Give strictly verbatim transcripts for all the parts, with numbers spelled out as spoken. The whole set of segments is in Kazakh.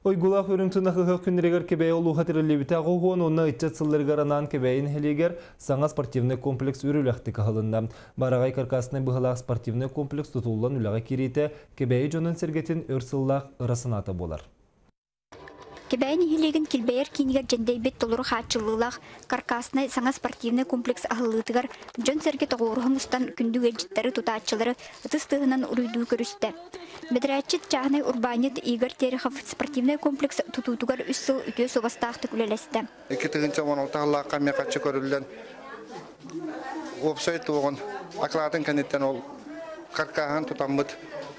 Ойгулах өрімтін ақығы күнірегер кебәй олу қатырылебіті ағуғуын онына үтчет сыллырғаранан кебәйін хелегер саңа спортивный комплекс өріләқті қағылында. Барағай каркасыны бұғылақ спортивный комплекс тұтулан үліға кереті кебәйі жонын сергетін өрсыллақ ұрасынаты болар. Кебәйін хелеген келбәйер кейінігер жендейбет толыры қатшылылақ каркасыны саңа спортивный комплекс ағылытығар жон сергет оғырығын ұстан күнді өлжеттері тұтатшылары ұтыстығынан ұрыйду көрісті. Бедрәтчет жағынай Урбанет Игорь Терехов спортивный комплекс тұтутығар үш сыл үтеу собастақты күлелесті. Екі тігінші оның тағылаққа меқатшы көрілден опсайт оғын ақылатын кәнеттен ол қарқаған тұтамбыд.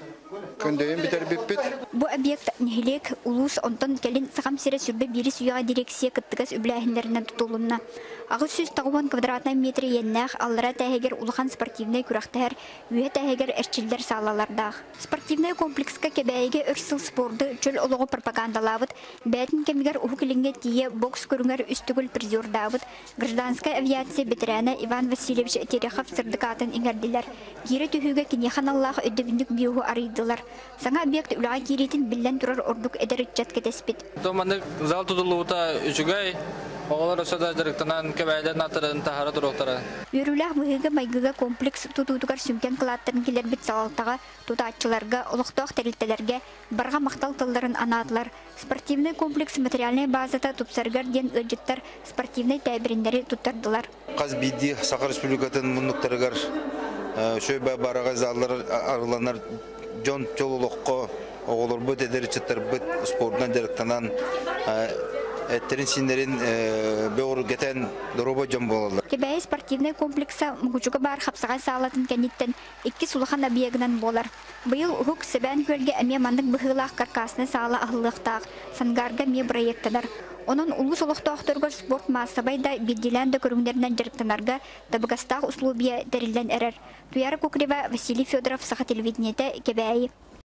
Бу объект нехилек улус онтон келин сахам сире сүрбе бири суяга дирекция кыттыгас үбләһиннәреннән тутулунна. Агыс сүз тагуан квадратный метр еннәх аллара тәһәгер улхан спортивный күрәхтәр, үе тәһәгер эрчилләр салаларда. Спортивный комплекска кебәйге өрсыл спорты чөл олыгы пропагандалабыт, бәтин кемгәр уху килингә тие бокс күрүңәр үстүгүл призер дабыт. Гражданская авиация ветераны Иван Васильевич Терехов сырдыкатын иңердиләр. Кире төһүгә кинехан Аллах өддөбүндүк биюгы арыйдылар. Саңа объект үләгә киритин биллән турар ордук эдеритчат кетеспит. Томаны зал тутулута үчүгәй оголор өсөдө директанан кебәйләр натырын тахара туруктара. Үрүләх быгыга майгыга комплекс тутутугар сүмкән кылаттырын килер бит салалтага тутатчыларга, олуктак терилтеләргә барга мактал тылларын анатлар. Спортивный комплекс материальный базада тупсаргар ден ыҗыттар спортивный тәбириндәре туттырдылар. Каз бидди Сакар Республикатын мунуктарыгар шөйбә барага заллар арыланар Джон Чололокко оголор бу дедерчеттер бу спортдан директанан эттерин синерин беор гетен дороба жом болалар. Кебәй спортивный комплекса мугучуга бар хапсага салатын кәниттен икки сулахан объектынан болар. Быел хук себән көлгә әмә мандык быгылах каркасны сала ахлыктак сангарга ме проекттар. Onun ulus olukta sport masabayda bildilen көрүңдеринен жарыктанарга табыгастак услубия терилен эрер. Туяр Кукрева, Василий Федоров, Саха телевидениете, Кебәй.